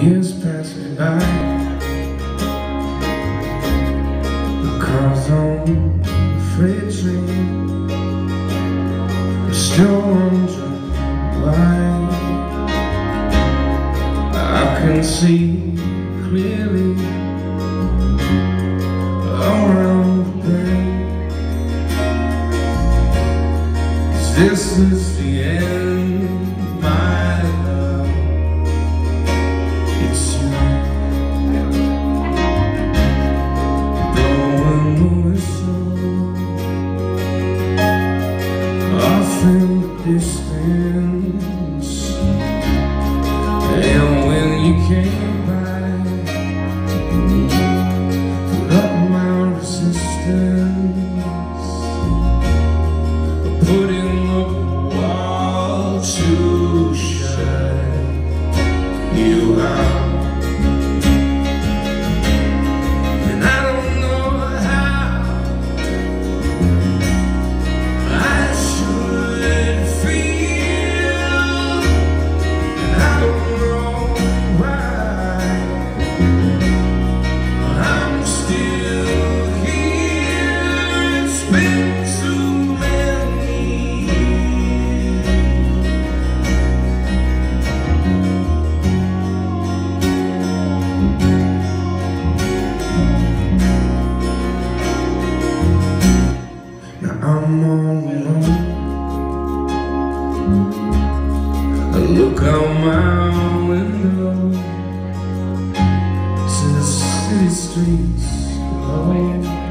Years pass me by, the cars on the freight train. I'm still wondering why. I can see clearly around the brain. 'Cause this is the end, my love. It's you. Blowing the whistle off in the distance. And when you came by, put up my resistance, put in the wall to shut you out. And I don't know how I should feel, and I don't know why I'm still here. It's been too many now I'm on the road. I look out my window to the city streets below.